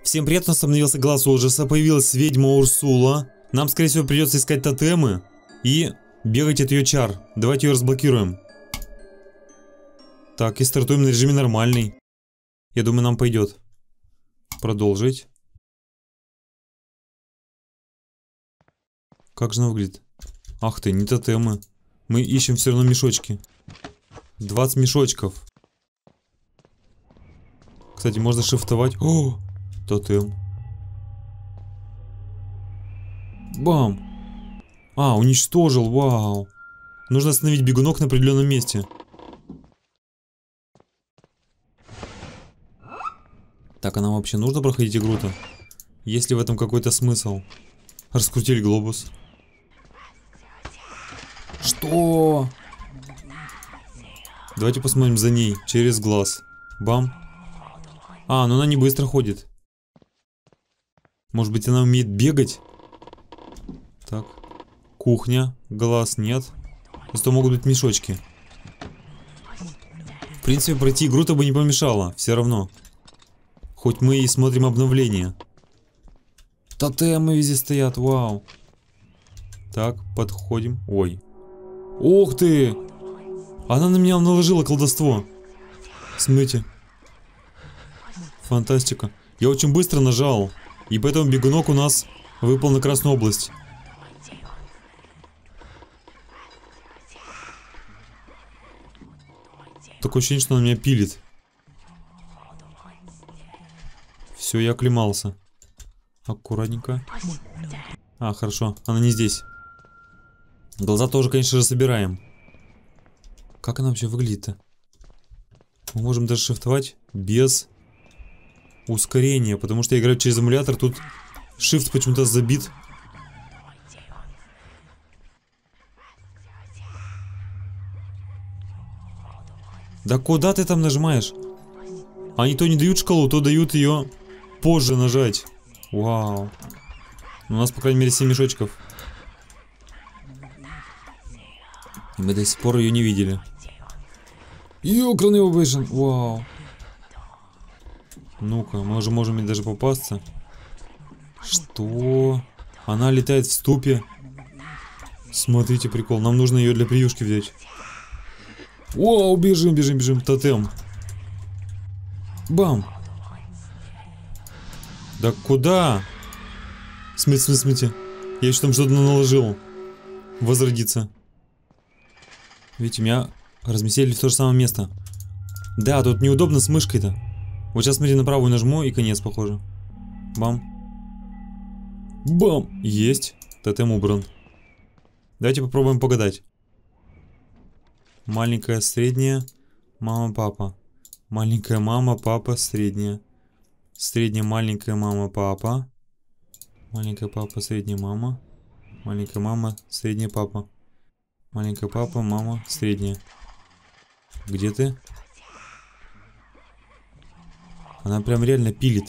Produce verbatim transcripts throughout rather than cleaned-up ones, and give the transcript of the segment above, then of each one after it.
Всем привет, у нас обновился глаз ужаса, появилась ведьма Урсула. Нам, скорее всего, придется искать тотемы и бегать от ее чар. Давайте ее разблокируем. Так, и стартуем на режиме нормальный. Я думаю, нам пойдет. Продолжить. Как же она выглядит? Ах ты, не тотемы. Мы ищем все равно мешочки. двадцать мешочков. Кстати, можно шифтовать. О, тотем. Бам. А, уничтожил, вау. Нужно остановить бегунок на определенном месте. Так, а нам вообще нужно проходить игру-то? Есть ли в этом какой-то смысл? Раскрутили глобус. Что? Давайте посмотрим за ней, через глаз. Бам. А, ну она не быстро ходит. Может быть, она умеет бегать? Так. Кухня. Глаз нет. Зато могут быть мешочки. В принципе, пройти игру-то бы не помешало. Все равно. Хоть мы и смотрим обновления. Тотемы везде стоят, вау. Так, подходим. Ой. Ух ты! Она на меня наложила колдовство. Смотрите. Фантастика. Я очень быстро нажал. И поэтому бегунок у нас выпал на Красную область. Такое ощущение, что она меня пилит. Все, я оклемался. Аккуратненько. А, хорошо. Она не здесь. Глаза тоже, конечно же, собираем. Как она вообще выглядит-то? Мы можем даже шифтовать без ускорения, потому что я играю через эмулятор. Тут шифт почему-то забит. Да куда ты там нажимаешь? Они то не дают шкалу, то дают ее позже нажать. Вау. У нас, по крайней мере, семь мешочков. И мы до сих пор ее не видели. Ёкарный обыжен. Вау. Ну-ка, мы уже можем ей даже попасться. Что? Она летает в ступе. Смотрите, прикол. Нам нужно ее для приюшки взять. Вау, бежим, бежим, бежим. Тотем. Бам. Да куда? Смотрите, смотрите. Я еще там что-то наложил. Возродиться. Видите, меня разместили в то же самое место. Да, тут неудобно с мышкой-то. Вот сейчас, смотри, на правую нажму и конец, похоже. Бам. Бам. Есть. Тотем убран. Давайте попробуем погадать. Маленькая, средняя. Мама, папа. Маленькая мама, папа, средняя. Средняя, маленькая мама, папа. Маленькая папа, средняя мама. Маленькая мама, средняя папа. Маленькая папа, мама, средняя. Где ты? Она прям реально пилит.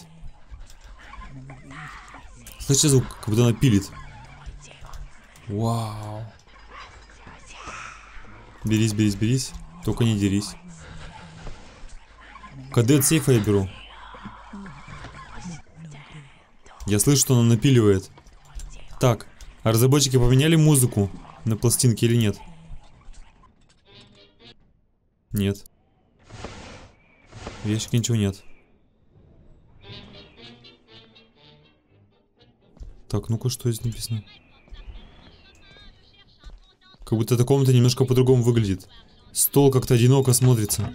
Слышите звук, как будто она пилит. Вау. Берись, берись, берись. Только не дерись. Коды от сейфа я беру. Я слышу, что она напиливает. Так, а разработчики поменяли музыку на пластинке или нет? Нет. В ящике ничего нет. Так, ну-ка, что здесь написано? Как будто эта комната немножко по-другому выглядит. Стол как-то одиноко смотрится.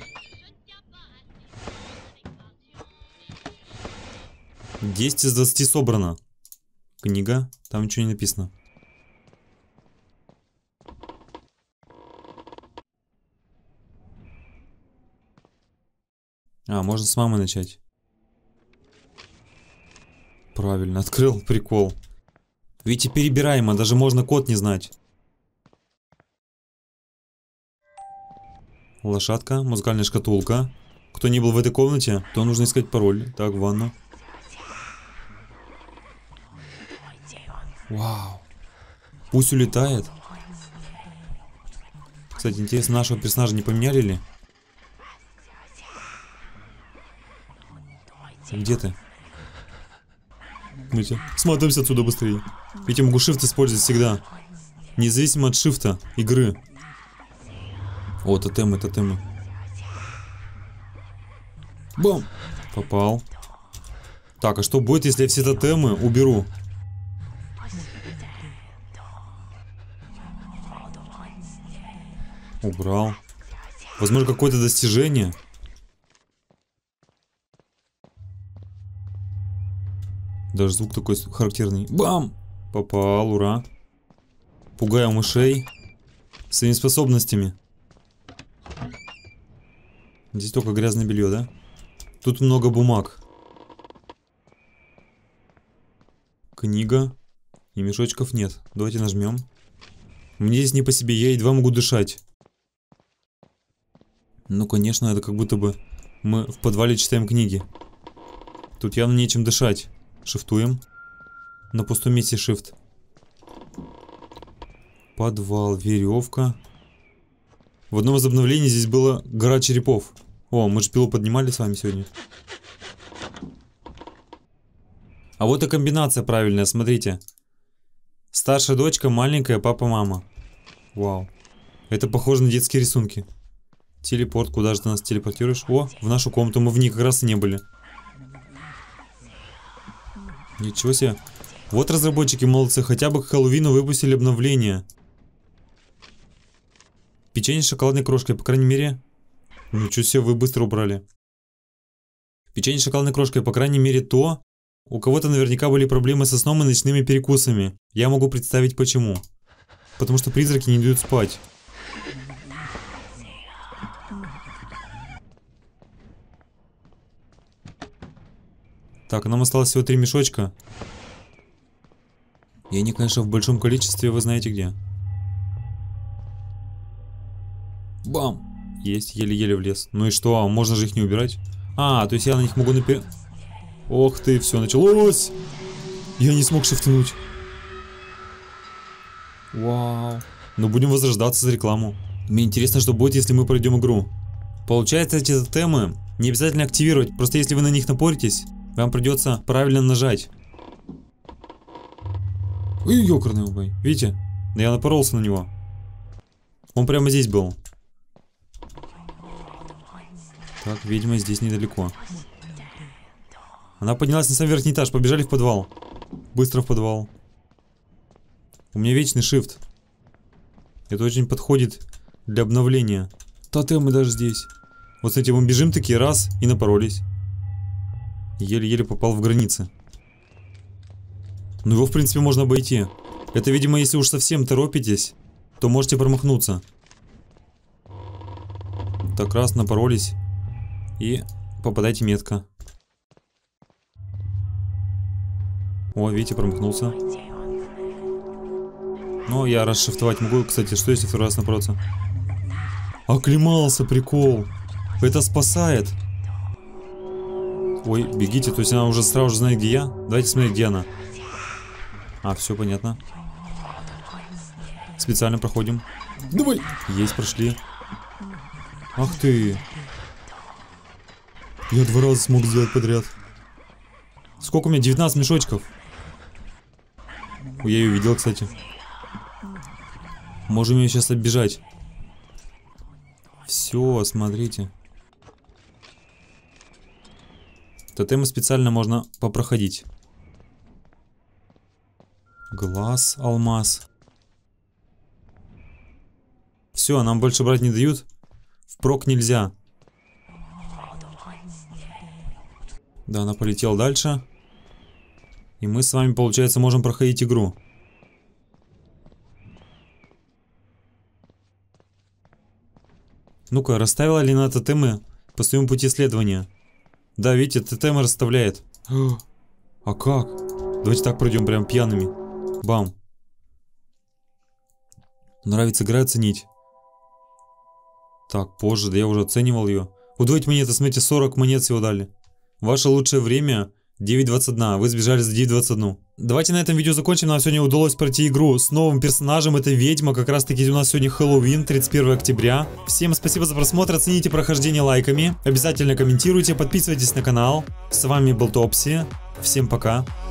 десять из двадцати собрано. Книга, там ничего не написано. А, можно с мамы начать. Правильно, открыл, прикол. Видите, перебираемо, даже можно код не знать. Лошадка, музыкальная шкатулка. Кто не был в этой комнате, то нужно искать пароль. Так, ванна. Вау. Пусть улетает. Кстати, интересно, нашего персонажа не поменяли ли? Где ты? Видите? Смотаемся отсюда быстрее. Видите, могу shift использовать всегда. Независимо от шифта игры. О, тотемы, тотемы. Бам! Попал. Так, а что будет, если я все тотемы уберу? Убрал. Возможно, какое-то достижение. Даже звук такой характерный. Бам! Попал, ура. Пугаю мышей своими способностями. Здесь только грязное белье, да? Тут много бумаг. Книга. И мешочков нет. Давайте нажмем. Мне здесь не по себе, я едва могу дышать. Ну, конечно, это как будто бы мы в подвале читаем книги. Тут явно нечем дышать. Шифтуем. На пустом месте shift. Подвал, веревка. В одном из обновлений здесь была гора черепов. О, мы же пилу поднимали с вами сегодня. А вот и комбинация правильная, смотрите. Старшая дочка, маленькая, папа, мама. Вау. Это похоже на детские рисунки. Телепорт, куда же ты нас телепортируешь? О, в нашу комнату, мы в ней как раз и не были. Ничего себе. Вот разработчики молодцы, хотя бы к Хэллоуину выпустили обновление. Печенье с шоколадной крошкой, по крайней мере. Ничего себе, вы быстро убрали. Печенье с шоколадной крошкой, по крайней мере, то. У кого-то наверняка были проблемы со сном и ночными перекусами. Я могу представить почему. Потому что призраки не дают спать. Так, нам осталось всего три мешочка. И они, конечно, в большом количестве, вы знаете где. Бам! Есть, еле-еле влез. Ну и что, можно же их не убирать? А, то есть я на них могу напер... Ох ты, все началось! Я не смог шифтнуть. Вау. Ну будем возрождаться за рекламу. Мне интересно, что будет, если мы пройдем игру. Получается, эти тотемы не обязательно активировать. Просто если вы на них напоритесь, вам придется правильно нажать. Ой, ёкарный убой. Видите? Я напоролся на него. Он прямо здесь был. Так, видимо, здесь недалеко. Она поднялась на самый верхний этаж. Побежали в подвал. Быстро в подвал. У меня вечный shift. Это очень подходит для обновления. Тотемы даже здесь. Вот смотрите, мы бежим такие раз и напоролись. Еле-еле попал в границы. Ну его, в принципе, можно обойти. Это, видимо, если уж совсем торопитесь, то можете промахнуться. Так, раз, напоролись. И попадайте метко. О, видите, промахнулся. Ну, я расшифтовать могу. Кстати, что если второй раз напороться? Оклемался, прикол. Это спасает. Ой, бегите, то есть она уже сразу же знает, где я. Давайте смотреть, где она. А, все понятно. Специально проходим. Давай! Есть, прошли. Ах ты. Я два раза смог сделать подряд. Сколько у меня? девятнадцать мешочков. Ой, я ее видел, кстати. Можем ее сейчас оббежать. Все, смотрите. Тотемы специально можно попроходить. Глаз, алмаз. Все, нам больше брать не дают. Впрок нельзя. Да, она полетела дальше. И мы с вами, получается, можем проходить игру. Ну-ка, расставила ли она тотемы по своему пути следования? Да, видите, тотемы расставляет. А как? Давайте так пройдем, прям пьяными. Бам. Нравится игра, оценить. Так, позже, да я уже оценивал ее. Удвоить монеты, смотрите, сорок монет всего дали. Ваше лучшее время девять двадцать один, вы сбежали за девять двадцать один. Давайте на этом видео закончим. Нам сегодня удалось пройти игру с новым персонажем. Это ведьма, как раз таки у нас сегодня Хэллоуин, тридцать первое октября. Всем спасибо за просмотр, оцените прохождение лайками. Обязательно комментируйте, подписывайтесь на канал. С вами был Топси. Всем пока.